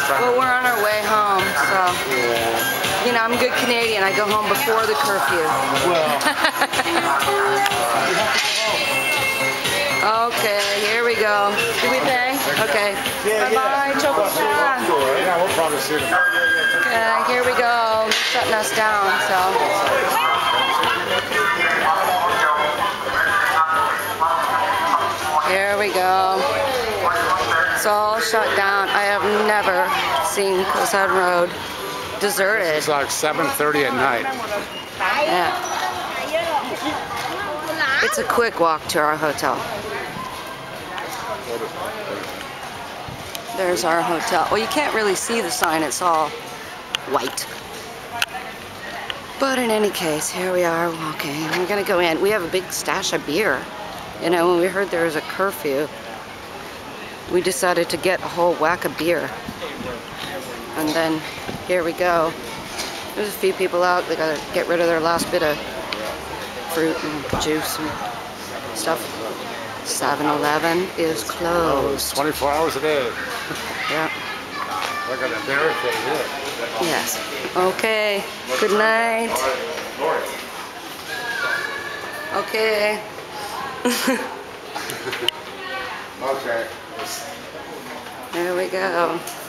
Well, we're on our way home, so. Yeah. You know, I'm a good Canadian. I go home before the curfew. Well. Okay, here we go. Do we pay? Okay. Bye-bye, Chocolate. Yeah, we'll probably see them. Okay, here we go. They're shutting us down, so. Here we go. It's all shut down. I have never seen Cosad Road deserted. It's like 7:30 at night. Yeah. It's a quick walk to our hotel. There's our hotel. Well, you can't really see the sign. It's all white. But in any case, here we are walking. We're going to go in. We have a big stash of beer. You know, when we heard there was a curfew, we decided to get a whole whack of beer. And then here we go. There's a few people out. They got to get rid of their last bit of fruit and juice and stuff. 7-Eleven is closed. 24 hours a day. Yeah. Look at the barricade here. Yes. Okay. Good night. Okay. Okay. There we go.